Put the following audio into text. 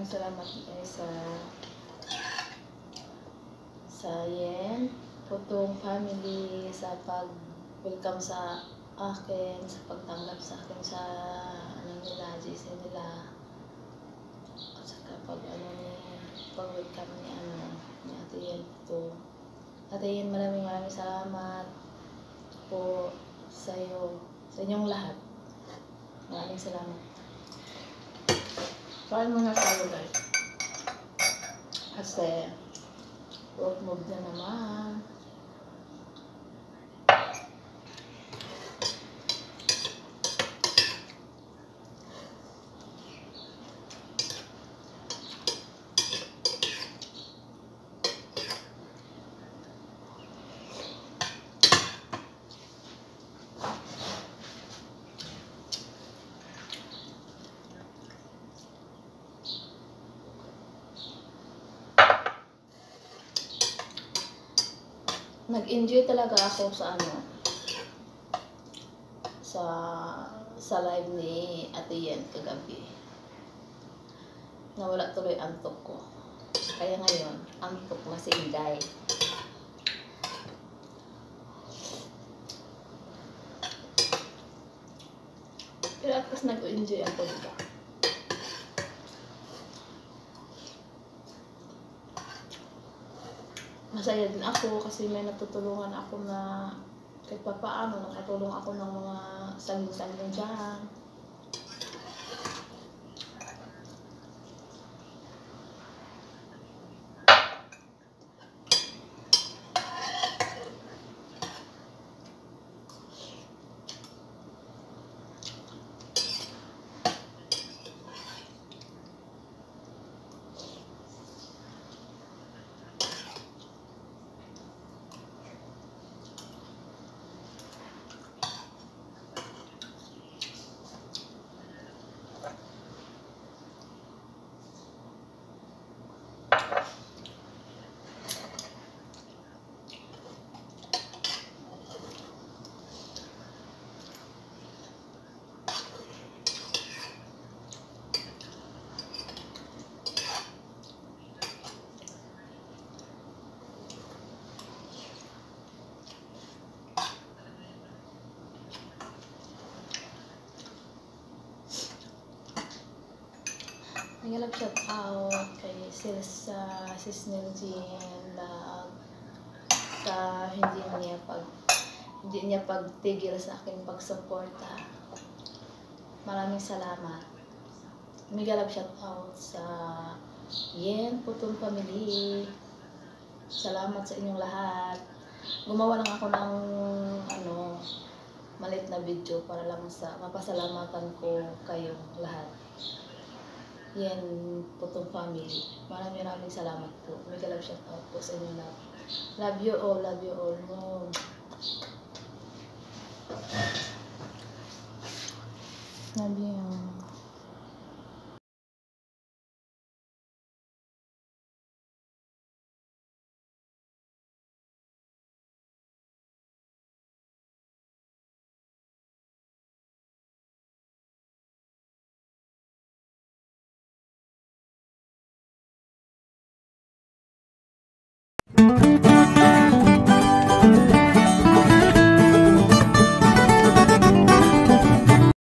salamat sa Yen Putong family sa pag-welcome sa akin, sa pagtanggap sa akin sa nila, GC nila. At saka pag-welcome ni Ate Yen Putong. Ate Yen, maraming salamat po sa inyong lahat. Maraming salamat. Kain muna tayo guys. Kasi work mode na naman. Nag-enjoy talaga ako sa sa live ni Ate Yen kagabi. Nawala tuloy antok ko. Kaya ngayon, antok na si Inday. Pero at least nag-enjoy ako, diba? Masaya din ako kasi may natutulungan ako na kahit pa paano, nakatulong ako ng mga saging-saging dyan. Nag-alap shout out kay sis Nel Jean na hindi niya pagtigil sa akin pagsuporta. Maraming salamat. Nag-alap shout out sa Yen Putong family. Salamat sa inyong lahat. Gumawa lang ako ng maliit na video para lang sa mapasalamatan ko kayong lahat. Yen Putong family. Maraming salamat po. Mega love shout out po sa inyo lahat. Love you all, love you all. No. Love you.